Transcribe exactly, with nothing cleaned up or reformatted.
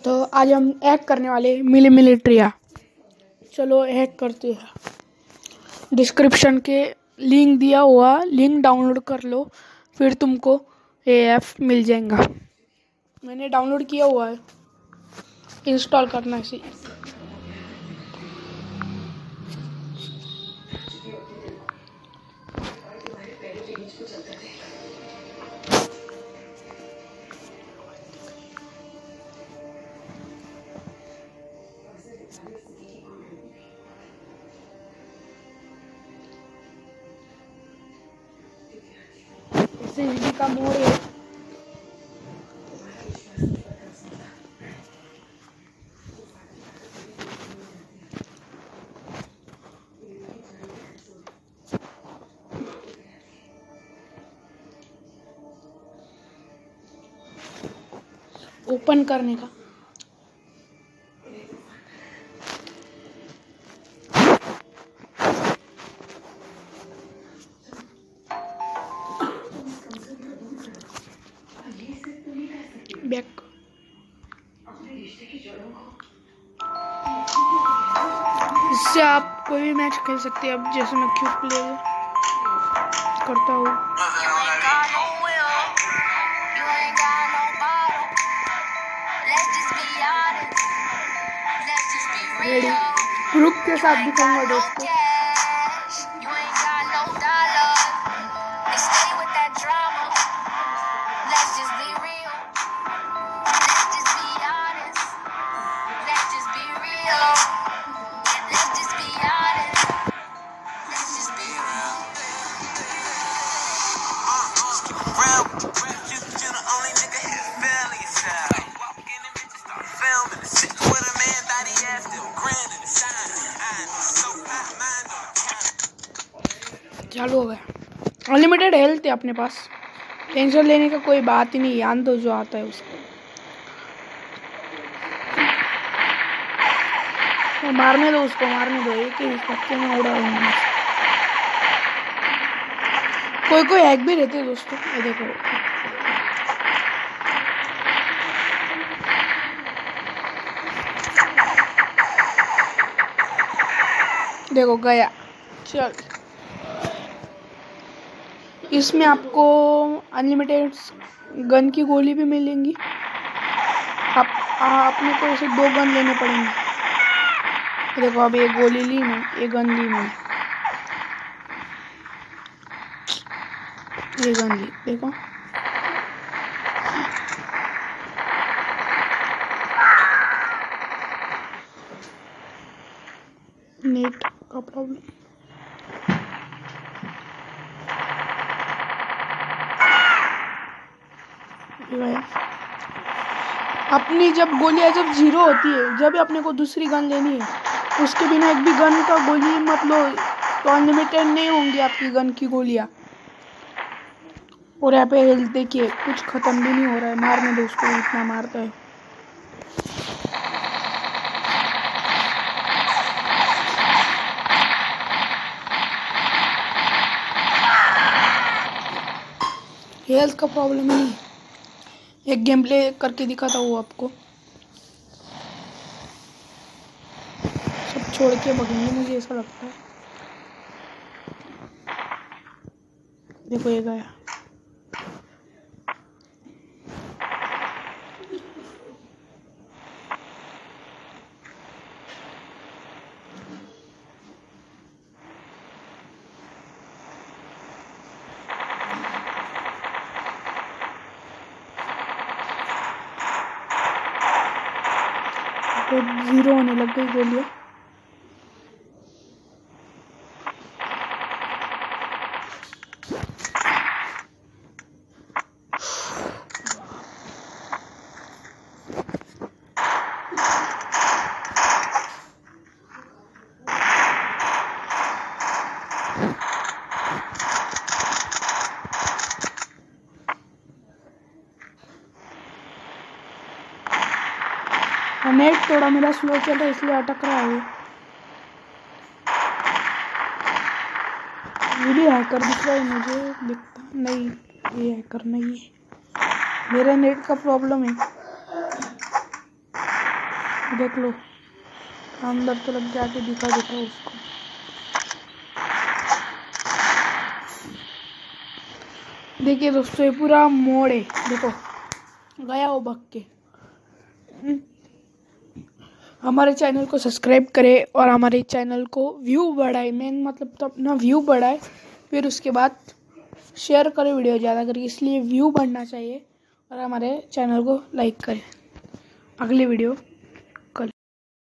दोस्तों, आज हम हैक करने वाले मिली मिलिट्रिया। चलो हैक करते हैं। डिस्क्रिप्शन के लिंक दिया हुआ, लिंक डाउनलोड कर लो, फिर तुमको ये ऐप मिल जाएगा। मैंने डाउनलोड किया हुआ है, इंस्टॉल करना है इसे। इसी का मोड है। ओपन करने का बैक। इससे आप कोई भी मैच खेल सकते हैं। अब जैसे मैं क्यूब प्ले करता हूँ, ग्रुप के साथ दिखाऊंगा दोस्तों। चालू हो गया। अनलिमिटेड हेल्थ है अपने पास, टेंशन लेने का कोई बात ही नहीं। यान तो जो आता है उसको तो मारने दो, उसको मारने दो। एक ही पत्ते में उड़ाऊंगा। कोई कोई हैक भी रहते हैं दोस्तों। ये देखो, देखो गया। चल, इसमें आपको अनलिमिटेड गन की गोली भी मिलेंगी। आप अपने को ऐसे दो गन लेने पड़ेंगे। देखो, अब ये गोली ली मैं, ये गन ली मैं, ये गन ली। देखो, नेट का प्रॉब्लम। अपनी जब गोलियां जब जीरो होती है, जब अपने को दूसरी गन लेनी है। उसके बिना एक भी गन का गोली मत लो, तो अनलिमिटेड नहीं होंगी आपकी गन की गोलियां। और यहाँ पे हेल्थ देखिए, कुछ खत्म भी नहीं हो रहा है। मारने दो उसको, इतना मारता है। हेल्थ का प्रॉब्लम ही नहीं। एक गेम प्ले करके दिखाता हूँ आपको। सब छोड़ के भगेंगे, मुझे ऐसा लगता है। देखो, ये गया। तो जीरो होने लग गई गोलियां। नेट थोड़ा मेरा स्लो चल रहा है, इसलिए अटक रहा है। ये भी हैकर दिख रहा है मुझे, दिखता नहीं। ये हैकर नहीं है, मेरा नेट का प्रॉब्लम है। देख लो अंदर तरफ जाके दिखा देता हूँ उसको। देखिए दोस्तों, ये पूरा मोड़ है, देखो गया वो भग के। हमारे चैनल को सब्सक्राइब करें और हमारे चैनल को व्यू बढ़ाए, मेन मतलब तो अपना व्यू बढ़ाए, फिर उसके बाद शेयर करें वीडियो ज़्यादा करके, इसलिए व्यू बढ़ना चाहिए। और हमारे चैनल को लाइक करें। अगली वीडियो